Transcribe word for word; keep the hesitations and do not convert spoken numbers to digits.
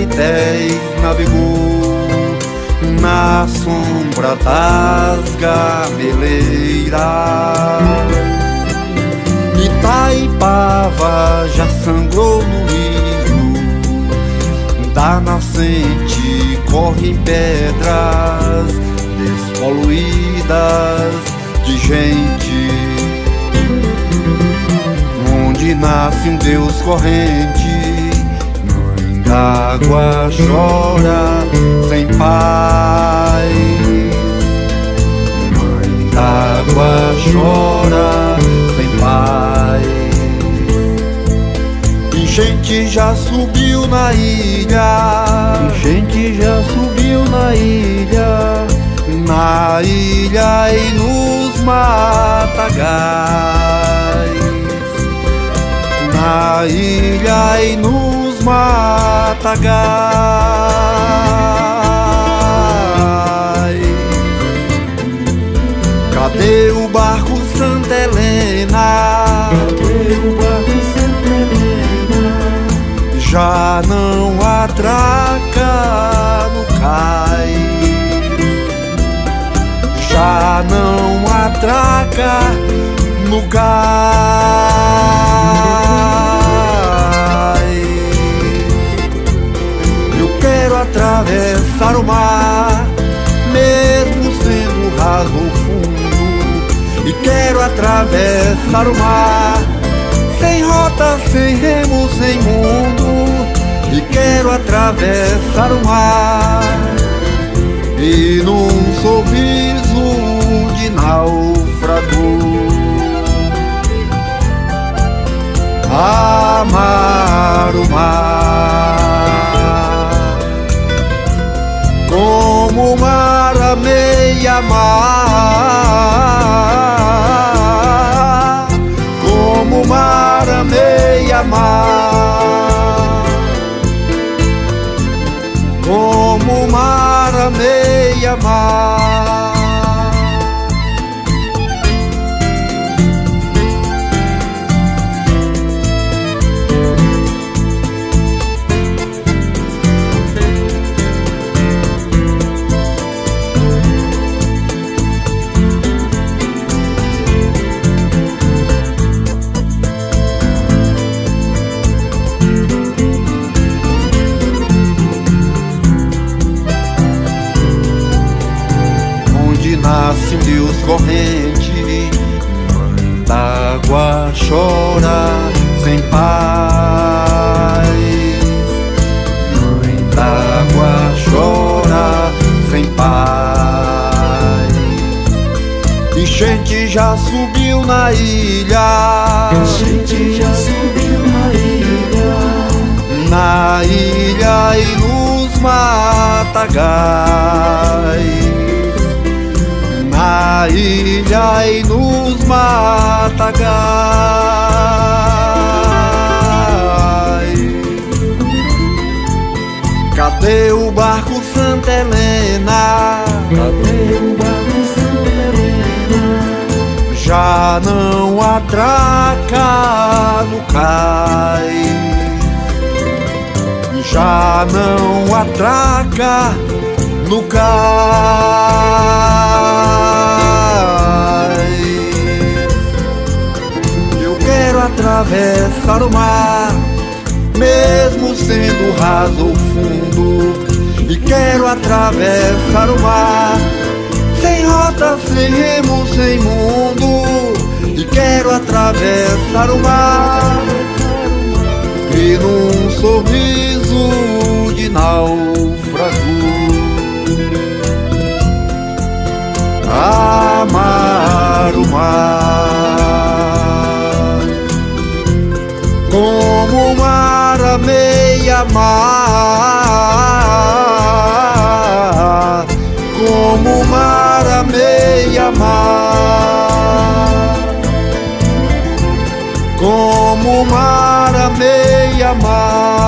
Caetés navegou na sombra das gameleiras. Itaipava já sangrou no rio, da nascente correm pedras despoluídas de gente. Onde nasce um Deus corrente, mãe d'água chora sem paz. Mãe d'água chora sem paz. Enchente já subiu na ilha, enchente já subiu na ilha, na ilha e nos matagais. Na ilha e nos matagais. Cadê o barco Santa Helena? Cadê o barco Santa Helena? Já não atraca no cais. Já não atraca no cais. Eu quero atravessar o mar, mesmo sendo raso ou fundo. E quero atravessar o mar, sem rota, sem remo, sem mundo. E quero atravessar o mar, e num sorriso de náufrago amar o mar, como o mar amei amar, como o mar amei amar, como o mar amei amar. Nasce um Deus corrente, mãe d'água chora sem paz. Mãe d'água chora sem paz. Enchente já subiu na ilha, enchente já subiu na ilha, na ilha e nos matagais. Na ilha e nos matagais. Cadê o barco Santa Helena? Cadê o barco Santa Helena? Já não atraca no cais. Já não atraca no cais. Eu quero atravessar o mar, mesmo sendo raso ou fundo. E quero atravessar o mar, sem rota, sem remo, sem mundo. E quero atravessar o mar, e num sorriso de náufrago amar o mar, como o mar amei amar, como o mar amei amar, como o mar amei amar.